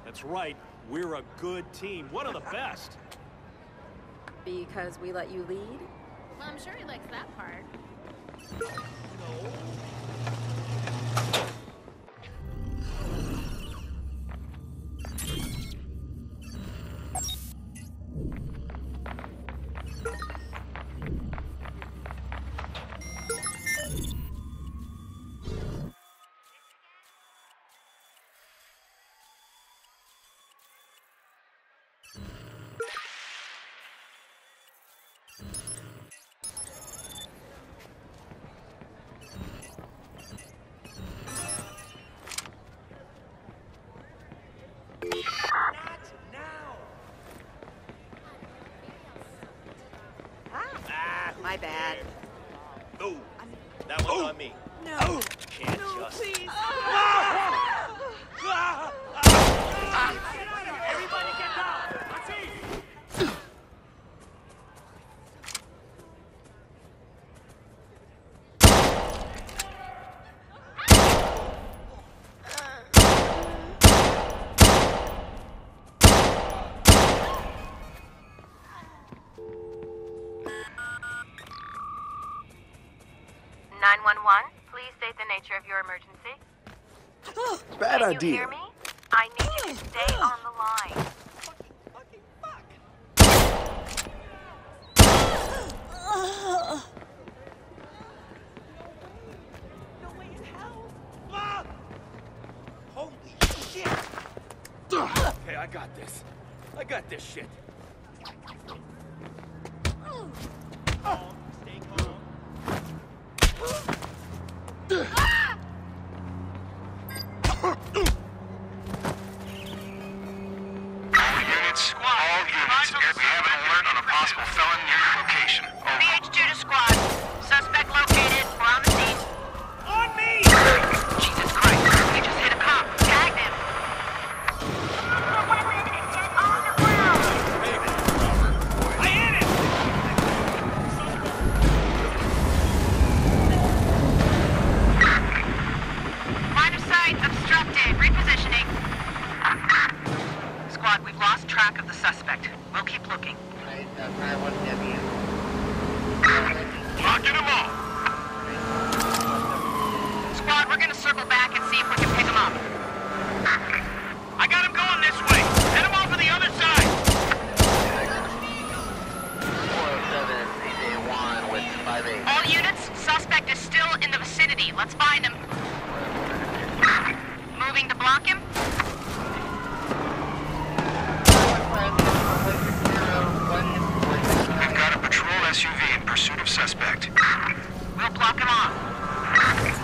That's right. We're a good team. One of the best. Because we let you lead? Well, I'm sure he likes that part. No. My bad. Ooh, that one's on me. No. Can't just. Please. Everybody get down. Let's eat. Please state the nature of your emergency. Bad Can idea. you hear me? I need you to stay on the line. No way in hell. Holy shit. Okay, I got this. I got this shit. Calm, stay calm. All units. We have an alert on a possible felon near your location. Over. BH2 to squad. Suspect located. We're on the scene. On me! Jesus Christ. We just hit a cop. Tag him. The weapon is dead on the ground. I hit it! Line of sight obstructed. Repositioning. Squad, we've lost track of the suspect. We'll keep looking. Locking them all. Squad, we're gonna circle back and see if we can pick him up. I got him going this way. Head him off on the other side. 407 CJ1 with 58. All units, suspect is still in the vicinity. Let's find him. Moving to block him. We've got a patrol SUV in pursuit of suspect. We'll block him off.